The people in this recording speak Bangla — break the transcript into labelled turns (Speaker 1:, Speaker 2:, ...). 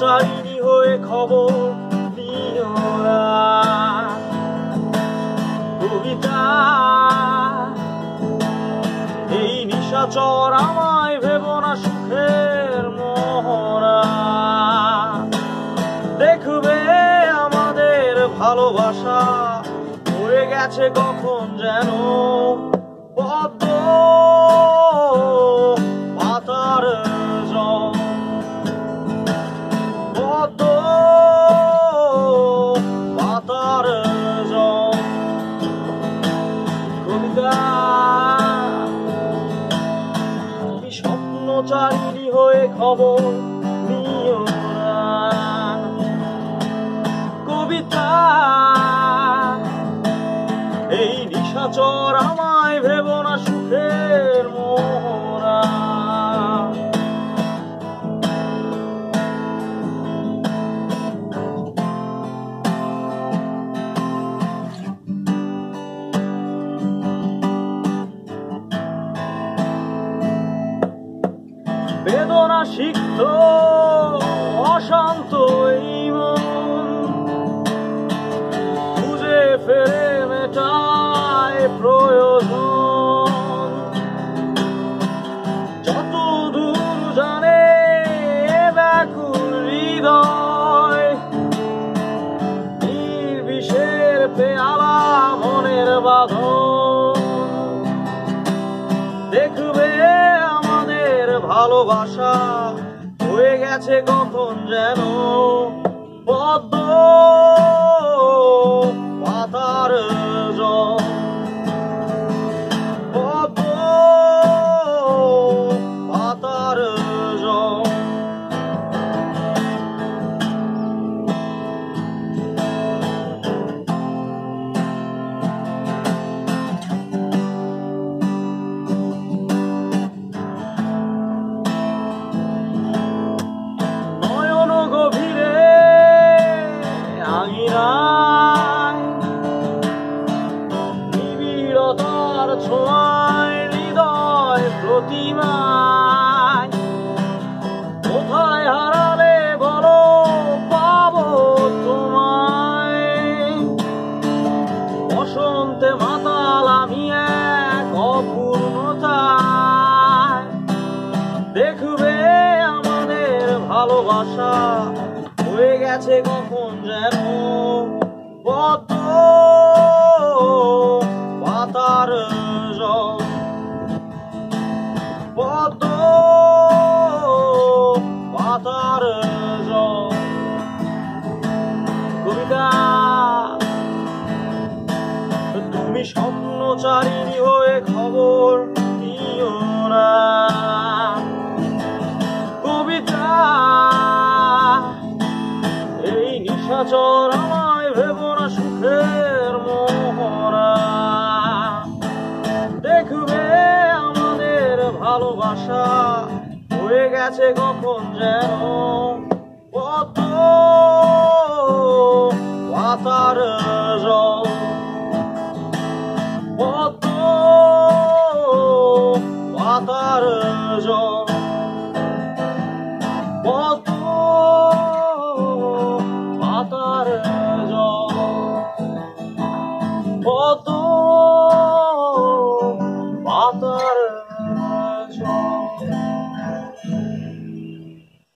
Speaker 1: চারিণী হয়ে খবর নিও না। কবিতা এই নিশাচর আমায় ভেবো না সুখের মোহরা। দেখবে আমাদের ভালোবাসা হয়ে গেছে কখন যেন পদ্ম পাতার জল। পদ্ম পাতার জল। কবিতা তুমি স্বপ্নচারিণী হয়ে খবর নিও না। কবিতা এই নিশাচর আমায় ভেবো না সুখের মোহরা। বেদনা সিক্ত অশান্ত এই মন খুঁজে ফেরে মেটায় প্রয়োজন। যত দূর জানে ব্যাকুল হৃদয় নির্বিষের পেয়ালা মনের বাঁধন। দেখবে আমাদের ভালোবাসা হয়ে গেছে কখন যেন পদ্ম পাতার জল। পদ্ম পাতার জল। নয়ন গভীরে আঙিনায় নিবিড়তার ছোঁয়ায় হৃদয় প্রতিমায়। কোথায় হারালে বলো পাবো তোমায়। বসন্তে মাতাল আমি এক অপূর্ণতায়। দেখবে আমাদের ভালোবাসা হয়ে গেছে কখন যেন পদ্ম পাতার জল। পদ্ম পাতার জল। কবিতা তুমি স্বপ্নচারিণী হয়ে খবর নিও না। কবিতা এই নিশাচর আমায় ভেবো না সুখের মোহরা। দেখবে আমাদের ভালোবাসা হয়ে গেছে কখন যেন পদ্ম পাতার জল। পদ্ম পাতার জল। পদ্ম পাতার জল। পদ্ম